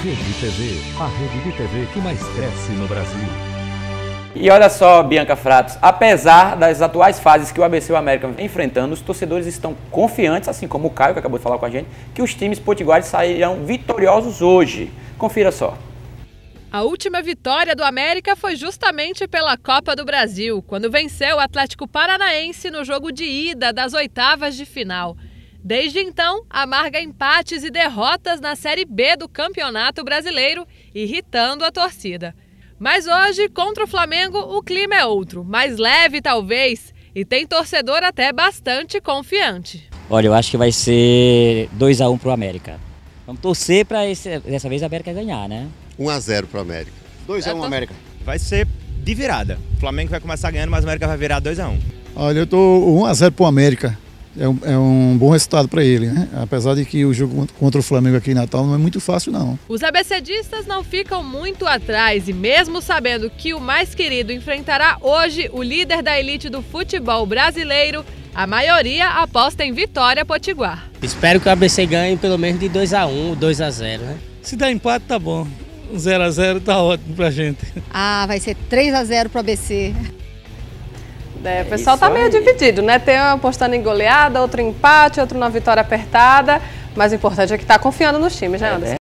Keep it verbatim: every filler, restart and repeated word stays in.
Rede T V, a rede de T V que mais cresce no Brasil. E olha só, Bianca Fratos, apesar das atuais fases que o A B C e o América vem enfrentando, os torcedores estão confiantes, assim como o Caio, que acabou de falar com a gente, que os times potiguares sairão vitoriosos hoje. Confira só. A última vitória do América foi justamente pela Copa do Brasil, quando venceu o Atlético Paranaense no jogo de ida das oitavas de final. Desde então, amarga empates e derrotas na Série B do Campeonato Brasileiro, irritando a torcida. Mas hoje, contra o Flamengo, o clima é outro, mais leve talvez, e tem torcedor até bastante confiante. Olha, eu acho que vai ser dois a um pro América. Vamos torcer para dessa vez a América ganhar, né? um a zero pro América. dois a um América. Vai ser de virada. O Flamengo vai começar ganhando, mas o América vai virar dois a um. Olha, eu tô um a zero pro América. É um, é um bom resultado para ele, né? Apesar de que o jogo contra o Flamengo aqui em Natal não é muito fácil, não. Os abecedistas não ficam muito atrás e mesmo sabendo que o mais querido enfrentará hoje o líder da elite do futebol brasileiro, a maioria aposta em vitória potiguar. Espero que o A B C ganhe pelo menos de dois a um, dois a zero, né? Se der empate, tá bom. zero a zero tá ótimo pra gente. Ah, vai ser três a zero pro A B C. É, o pessoal tá meio dividido, né? Tem um apostando em goleada, outro empate, outro na vitória apertada. Mas o importante é que tá confiando nos times, né, Anderson?